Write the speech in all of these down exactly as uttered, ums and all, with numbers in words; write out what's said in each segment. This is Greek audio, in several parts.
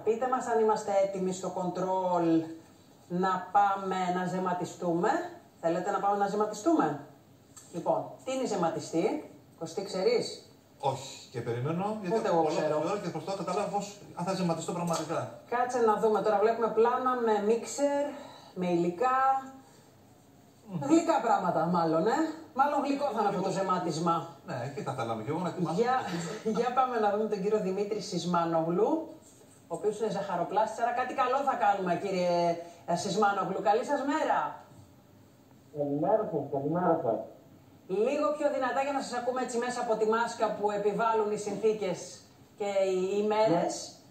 πείτε μας αν είμαστε έτοιμοι στο κοντρόλ να πάμε να ζεματιστούμε. Θέλετε να πάμε να ζεματιστούμε? Λοιπόν, τι είναι ζεματιστή? Κωστή, ξέρεις? Όχι. Και περιμένω, γιατί ούτε εγώ ξέρω. Και προσπαθώ να καταλάβω πώς, αν θα ζεματιστώ πραγματικά. Κάτσε να δούμε. Τώρα βλέπουμε πλάνα με μίξερ, με υλικά. Mm. Γλυκά πράγματα μάλλον, ε. Μάλλον γλυκό θα είναι αυτό το ζεματισμά. Ναι, εκεί θα θέλαμε κι εγώ να ετοιμάσω. Για, για πάμε να δούμε τον κύριο Δημήτρη Σισμάνογλου, ο οποίος είναι ζαχαροπλάστης. Άρα κάτι καλό θα κάνουμε, κύριε Σισμάνογλου. Καλή σας μέρα. Καλημέρα σας, καλημέρα σας. Λίγο πιο δυνατά για να σας ακούμε έτσι μέσα από τη μάσκα που επιβάλλουν οι συνθήκες και οι ημέρες.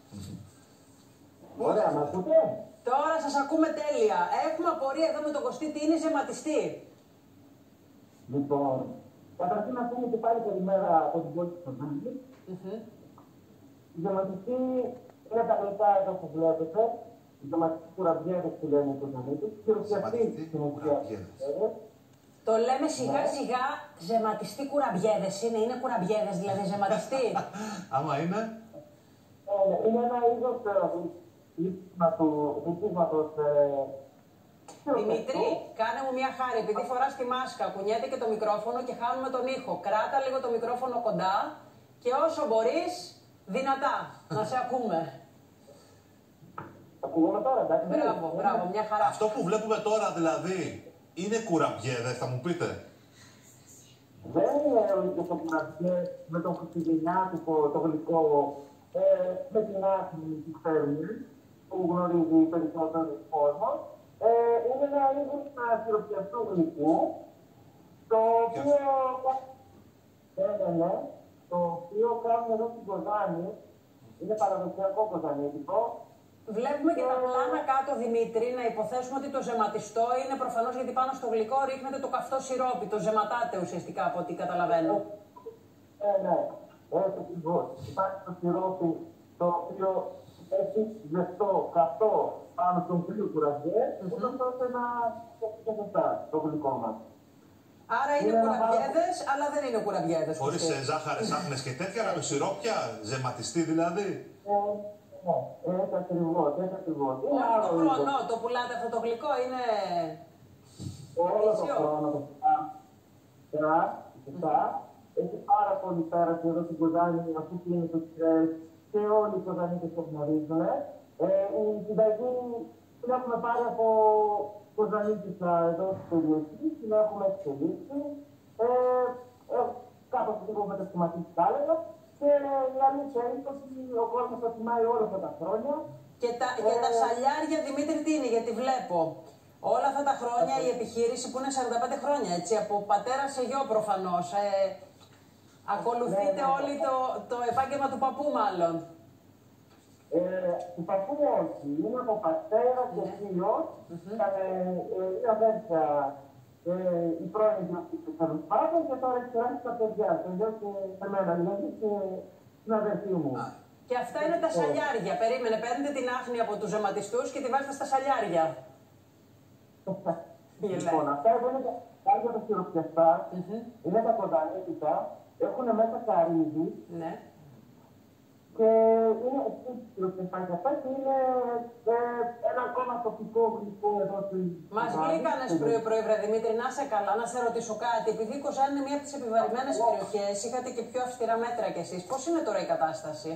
Ναι. Ωραία, μ' ακούτε? Τώρα σας ακούμε τέλεια. Έχουμε απορία εδώ με τον Κωστή, τι είναι ζεματιστή? Λοιπόν, καταρχήν να πούμε και πάλι καλημέρα από την πόλη του Κωνσταντίνου. Mm-hmm. Η ζεματιστή είναι τα γλυκά εδώ που βλέπετε. Οι ζεματιστοί κουραμπιέδες που λένε οι Κωνσταντίνους. Χειροκιαστή στην ουσία. Το λέμε σιγά σιγά ζεματιστή κουραμπιέδες είναι, είναι κουραμπιέδες δηλαδή ζεματιστή. Άμα είναι. Ε, είναι ένα είδος λύσματος. Δημήτρη, κάνε μου μια χάρη, επειδή φοράς τη μάσκα, κουνιέται και το μικρόφωνο και χάνουμε τον ήχο. Κράτα λίγο το μικρόφωνο κοντά και όσο μπορείς, δυνατά, να σε ακούμε. Ακούγομαι τώρα, εντάξει. Μπράβο, μπράβο, μια χαρά. Αυτό που βλέπουμε τώρα δηλαδή, είναι κουραμπιέδες, θα μου πείτε? Δεν είναι το κουραμπιέδες με το χριστουγεννιάτικο, το γλυκό, ε, με την άκρη που φέρνει, που γνωρίζει περισσότερο κόσμο. Ε, είναι ένα είδος χειροπιαστού γλυκού, το οποίο, ναι, ναι, ναι, το οποίο κάνουμε εδώ στην Κοζάνη, είναι παραδοσιακό κοζανίτικο. Βλέπουμε και τα πλάνα κάτω, Δημήτρη, να υποθέσουμε ότι το ζεματιστό είναι προφανώς γιατί πάνω στο γλυκό ρίχνετε το καυτό σιρόπι, το ζεματάτε ουσιαστικά από ό,τι καταλαβαίνω. Ε, ναι, έτσι ακριβώς. Υπάρχει το σιρόπι το οποίο έχει ζεστό, καυτό πάνω στον κρύο κουραβιέ, ούτως ώστε να και σωστά το γλυκό μας. Άρα είναι, είναι κουραμπιέδες, πάρα... αλλά δεν είναι κουραμπιέδες. Χωρίς ζάχαρες, άχνες και τέτοια, αλλά με σιρόπια, ζεματιστή δηλαδή. Ε, ναι, έτσι ακριβώς, έτσι ακριβώς. Όλο το χρόνο το πουλάτε αυτό το γλυκό, είναι... Όλο το χρόνο το πουλάτε, σωστά. Έχει πάρα πολύ πέραση εδώ στην Κοζάνη, αφού είναι το στρες και όλοι οι Κοζανίτες το γνωρίζουν. Ε, η συνταγή την έχουμε πάρει από Κοζανίτες εδώ στην περιοχή, την έχουμε εξελίξει. Ε, ε, κάπως λίγο μετασχηματίσει τα έλεγα. Και η αλήθεια είναι ότι ο κόσμος το τιμάει όλα αυτά τα χρόνια. Και τα, ε, και τα σαλιάρια, Δημήτρη, τι είναι, γιατί βλέπω όλα αυτά τα χρόνια η επιχείρηση που είναι σαράντα πέντε χρόνια, έτσι, από πατέρα σε γιο προφανώς. Ε, ακολουθείτε ναι, ναι, όλοι το, το επάγγελμα του παππού μάλλον. Ε, του παππού όχι, είναι από πατέρα και θείο. Είναι αδέρφια η πρώην διοκτήτρια τέλος πάντων και τώρα έχει περάσει τα παιδιά, το γιο και εμένα, δηλαδή και την αδερφή μου. Και αυτά είναι τα σαλιάρια. Περίμενε, παίρνετε την άχνη από τους ζεματιστούς και τη βάζετε στα σαλιάρια. Λοιπόν, αυτά εδώ είναι τα τα χειροπιαστά, είναι τα κοντανίτικα, έχουν μέσα καρύδι. Ναι. Και είναι χειροπιαστά και αυτά και είναι ένα ακόμα τοπικό γλυκό εδώ στην Κοζάνη. Μας γλύκανες πρωί-πρωί, βρε Δημήτρη, να σε καλά, να σε ρωτήσω κάτι. Επειδή η Κοζάνη είναι μία από τις επιβαρημένες περιοχές, είχατε και πιο αυστηρά μέτρα κι εσείς. Πώς είναι τώρα η κατάσταση?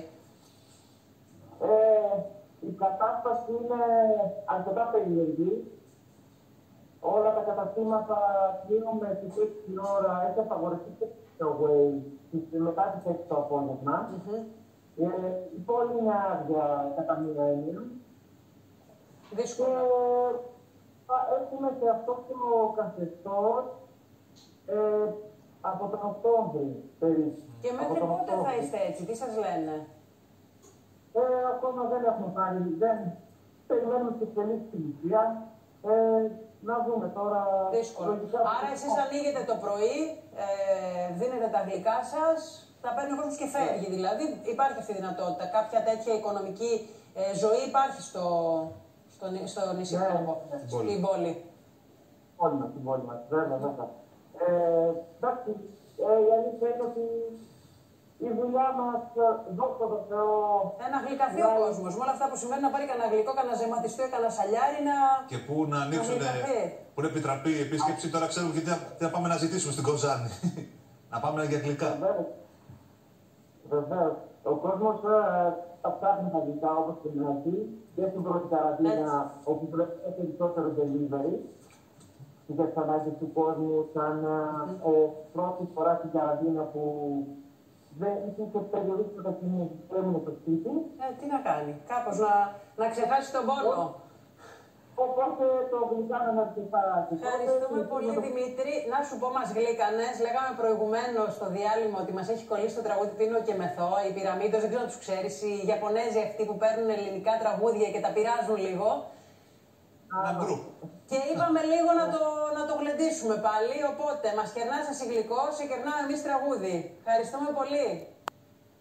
Ε, η κατάσταση είναι αρκετά περίεργη. Όλα τα καταστήματα κλείνουν με τις έξι η ώρα, έχει απαγορευτεί και το away μετά τις έξι το απόγευμα. Mm-hmm. ε, η πόλη είναι άδεια κατά μία έννοια. Δύσκολα. Και έχουμε και αυτό το καθεστώς ε, από τον Οκτώβρη περίπου. Και μέχρι πότε θα είστε έτσι, τι σας λένε? Ε, ακόμα δεν έχουμε πάρει, δεν περιμένουμε τις εξελίξεις στην ουσία. Ε, να δούμε τώρα. Δύσκολο. Άρα εσείς ανοίγετε το πρωί, ε, δίνετε τα γλυκά σας, τα παίρνει ο κόσμος και φεύγει. Yeah. Δηλαδή υπάρχει αυτή η δυνατότητα. Κάποια τέτοια οικονομική ε, ζωή υπάρχει στο, στο, στο νησί, yeah, yeah. στην πόλη. Πόλη μας, στην πόλη μας, βέβαια, βέβαια. Ε, εντάξει, ε, η αλήθεια είναι ότι η δουλειά μας, δόξα τω Θεώ. Ένα γλυκαθεί ο κόσμος. Με όλα αυτά που συμβαίνουν, να πάρει κανένα γλυκό, κανένα ζεματιστό, κανένα σαλιάρι να. Και πού να ανοίξουν. Που είναι επιτραπεί η επίσκεψη, τώρα ξέρουμε και τι, τι να πάμε να ζητήσουμε στην Κοζάνη. Να πάμε για γλυκά. Βεβαίως. Ο κόσμος ε, θα ψάχνει τα γλυκά όπως και την αρχή και στην πρώτη καραντίνα, όπου βλέπουμε περισσότερο delivery. Για τις ανάγκες του κόσμου, σαν mm. ε, πρώτη φορά στην καραντίνα που δεν υπήρχε περιορίσει το ταξινί που έμεινε στο σπίτι. Ε, τι να κάνει, κάπως να, να ξεχάσει τον πόνο. Οπότε το γλυκάνε να ξεχάσει. Ευχαριστούμε πολύ, το... Δημήτρη. Να σου πω, μας γλύκανες. Λέγαμε προηγουμένως στο διάλειμμα ότι μας έχει κολλήσει το τραγούδι Πίνο και Μεθό, οι Πυραμίδες, δεν ξέρω αν τους ξέρεις, οι Ιαπωνέζοι αυτοί που παίρνουν ελληνικά τραγούδια και τα πειράζουν λίγο. Και είπαμε λίγο να το, να το γλεντήσουμε πάλι, οπότε μας κερνάς εσύ γλυκό, σε κερνάω εμείς τραγούδι. Ευχαριστούμε πολύ.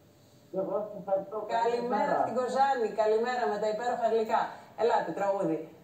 Εγώ ευχαριστώ. Καλημέρα στην Κοζάνη, καλημέρα με τα υπέροχα γλυκά. Ελάτε, τραγούδι.